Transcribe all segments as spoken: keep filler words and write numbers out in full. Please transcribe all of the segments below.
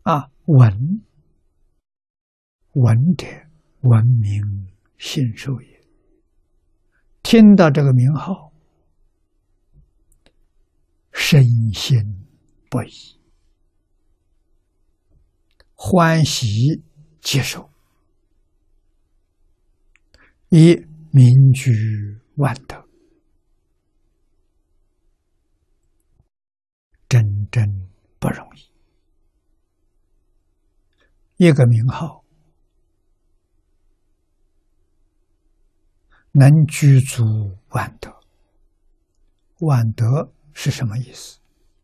啊，闻闻者，闻名信受也。听到这个名号，深信不疑，欢喜接受，以名居万德，真正不容易。一个名号能具足万德，万德是什么意思？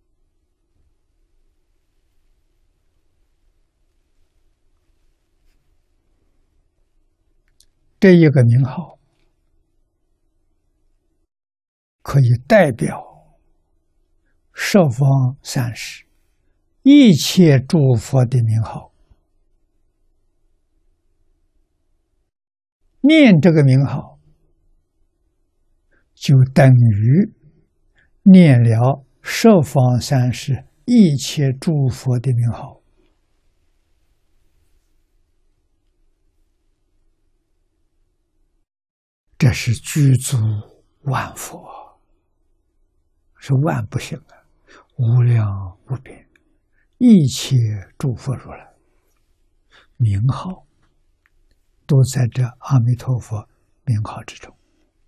这一个名号可以代表十方三世一切诸佛的名号。念这个名号，就等于念了十方三世一切诸佛的名号。这是具足万佛，是万不行啊，无量无边，一切诸佛如来名号都在这阿弥陀佛名号之中。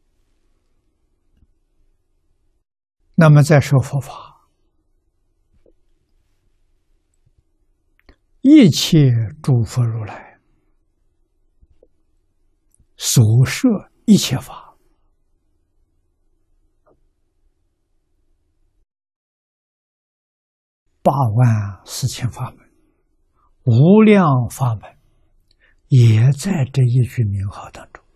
那么再说佛法，一切诸佛如来所设一切法，八万四千法门，无量法门，也在这一句名号当中。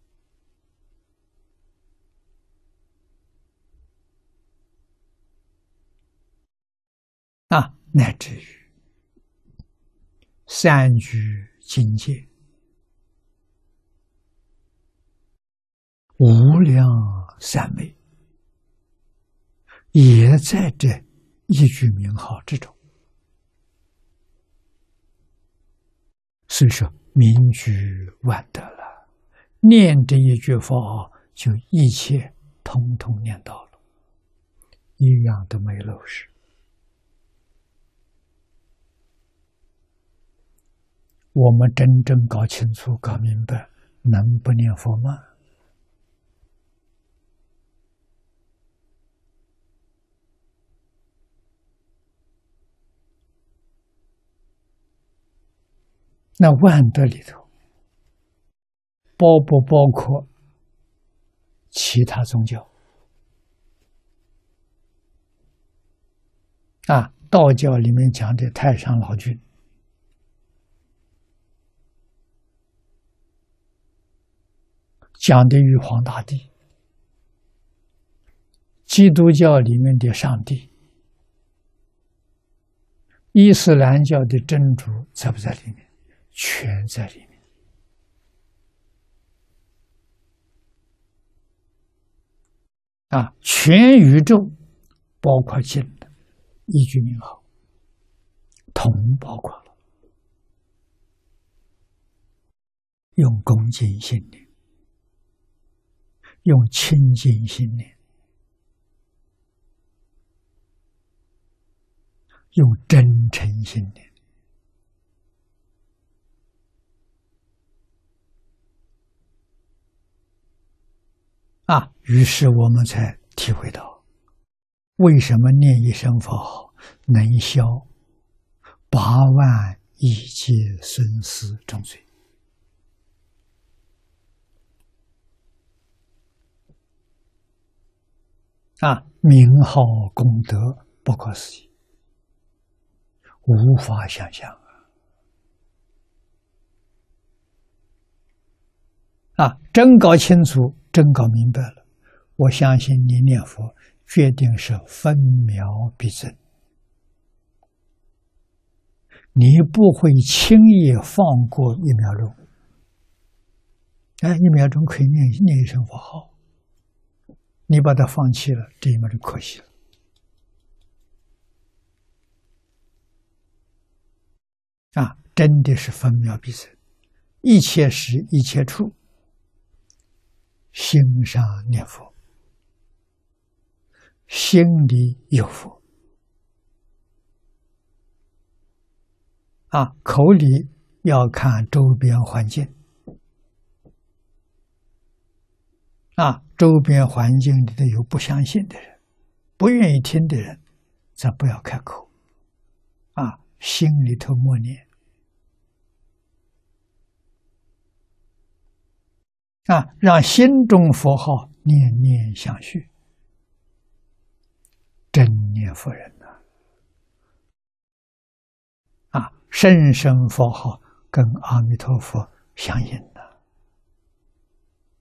啊，乃至于三居境界，无量三昧，也在这一句名号之中。所以说名居万德了，念这一句佛号，就一切通通念到了，一样都没漏失。我们真正搞清楚、搞明白，能不念佛吗？那万德里头包不包括其他宗教？啊，道教里面讲的太上老君，讲的玉皇大帝，基督教里面的上帝，伊斯兰教的真主在不在里面？全在里面。啊，全宇宙包括进的一句名号，统包括了。用恭敬心念，用清净心念，用真诚心念。啊，于是我们才体会到，为什么念一声佛号能消八万亿劫孙思重罪。啊，名号功德不可思议，无法想象啊！啊，真搞清楚，真搞明白了，我相信你念佛决定是分秒必争，你不会轻易放过一秒钟。哎，一秒钟可以念念一声佛号，你把它放弃了，这一秒就可惜了。 啊，真的是分秒必争，一切时一切处，心上念佛，心里有佛，啊，口里要看周边环境，啊，周边环境里头有不相信的人，不愿意听的人，咱不要开口，啊，心里头默念，啊，让心中佛号念念相续，真念佛人呐，啊，声声佛号跟阿弥陀佛相应。